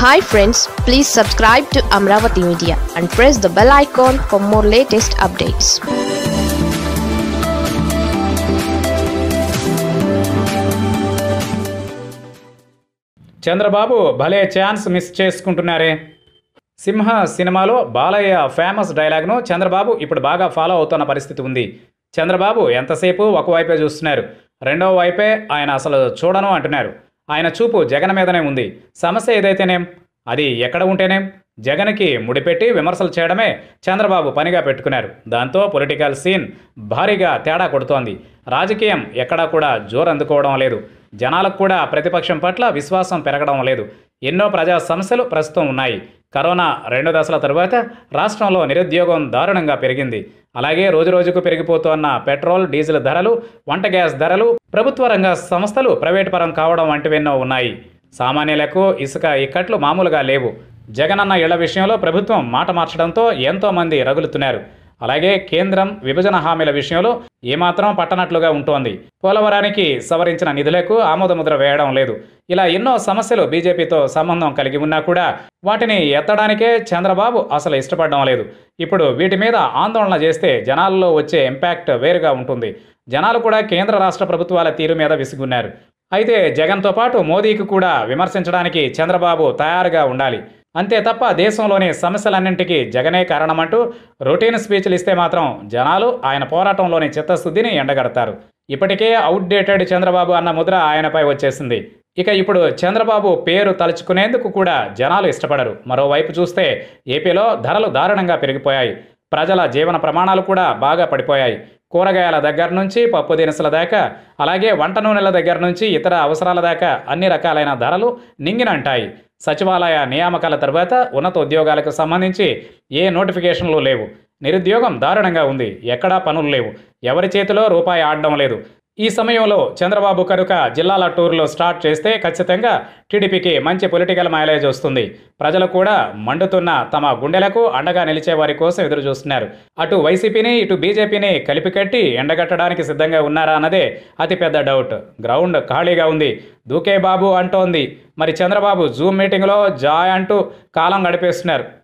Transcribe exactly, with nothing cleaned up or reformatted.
Hi friends, please subscribe to Amaravathi Media and press the bell icon for more latest updates. Chandrababu భలే chance miss చేసుకుంటున్నారే. సింహ సినిమాలో Balayya famous డైలాగ్ను Chandrababu ఇప్పుడు బాగా follow అవుతున్న పరిస్థితి ఉంది. చంద్రబాబు ఎంతసేపు ఒకవైపే చూస్తున్నారు, రెండవ వైపే ఆయన అసలు చూడను అంటున్నారు. ఆయన చూపు జగన్ మీదనే ఉంది. సమస్య ఏదైతేనేం, అది ఎక్కడ ఉంటేనేం, జగన్కి ముడిపెట్టి విమర్శలు చేయడమే చంద్రబాబు పనిగా పెట్టుకున్నారు. దాంతో పొలిటికల్ సీన్ భారీగా తేడా కొడుతోంది. రాజకీయం ఎక్కడా కూడా జోరు అందుకోవడం లేదు. జనాలకు కూడా ప్రతిపక్షం పట్ల విశ్వాసం పెరగడం లేదు. ఎన్నో ప్రజా సమస్యలు ప్రస్తుతం ఉన్నాయి. కరోనా రెండు దశల తరువాత రాష్ట్రంలో నిరుద్యోగం దారుణంగా పెరిగింది. అలాగే రోజురోజుకు పెరిగిపోతున్న పెట్రోల్, డీజిల్ ధరలు, వంట గ్యాస్ ధరలు, ప్రభుత్వ రంగ సంస్థలు ప్రైవేటు పరం కావడం వంటివెన్నో ఉన్నాయి. సామాన్యులకు ఇసుక ఇక్కట్లు మామూలుగా లేవు. జగనన్న ఇళ్ల విషయంలో ప్రభుత్వం మాట మార్చడంతో ఎంతోమంది రగులుతున్నారు. అలాగే కేంద్రం విభజన హామీల విషయంలో ఏమాత్రం పట్టనట్లుగా ఉంటోంది. పోలవరానికి సవరించిన నిధులకు ఆమోదముద్ర వేయడం లేదు. ఇలా ఎన్నో సమస్యలు బీజేపీతో సంబంధం కలిగి ఉన్నా కూడా వాటిని ఎత్తడానికే చంద్రబాబు అసలు ఇష్టపడడం లేదు. ఇప్పుడు వీటి మీద ఆందోళన చేస్తే జనాల్లో వచ్చే ఇంపాక్ట్ వేరుగా ఉంటుంది. జనాలు కూడా కేంద్ర రాష్ట్ర ప్రభుత్వాల తీరు మీద విసుగున్నారు. అయితే జగన్తో పాటు మోదీకి కూడా విమర్శించడానికి చంద్రబాబు తయారుగా ఉండాలి. అంతే తప్ప దేశంలోని సమస్యలన్నింటికీ జగనే కారణమంటూ రొటీన్ స్పీచ్లు ఇస్తే మాత్రం జనాలు ఆయన పోరాటంలోని చిత్తశుద్ధిని ఎండగడతారు. ఇప్పటికే అవుట్డేటెడ్ చంద్రబాబు అన్న ముద్ర ఆయనపై వచ్చేసింది. ఇక ఇప్పుడు చంద్రబాబు పేరు తలుచుకునేందుకు కూడా జనాలు ఇష్టపడరు. మరోవైపు చూస్తే ఏపీలో ధరలు దారుణంగా పెరిగిపోయాయి. ప్రజల జీవన ప్రమాణాలు కూడా బాగా పడిపోయాయి. కూరగాయల దగ్గర నుంచి పప్పు దినుసుల దాకా, అలాగే వంట నూనెల దగ్గర నుంచి ఇతర అవసరాల దాకా అన్ని రకాలైన ధరలు నింగినంటాయి. సచివాలయ నియామకాల తర్వాత ఉన్నత ఉద్యోగాలకు సంబంధించి ఏ నోటిఫికేషన్లు లేవు. నిరుద్యోగం దారుణంగా ఉంది. ఎక్కడా పనులు లేవు. ఎవరి చేతిలో రూపాయి ఆడడం లేదు. ఈ సమయంలో చంద్రబాబు కనుక జిల్లాల టూర్లో స్టార్ట్ చేస్తే ఖచ్చితంగా టీడీపీకి మంచి పొలిటికల్ మైలేజ్ వస్తుంది. ప్రజలు కూడా మండుతున్న తమ గుండెలకు అండగా నిలిచే వారి కోసం ఎదురు చూస్తున్నారు. అటు వైసీపీని ఇటు బీజేపీని కలిపి కట్టి ఎండగట్టడానికి సిద్ధంగా ఉన్నారా అన్నదే అతిపెద్ద డౌట్. గ్రౌండ్ ఖాళీగా ఉంది. దూకే బాబు అంటోంది. మరి చంద్రబాబు జూమ్ మీటింగ్లో జాయ్ అంటూ కాలం గడిపేస్తున్నారు.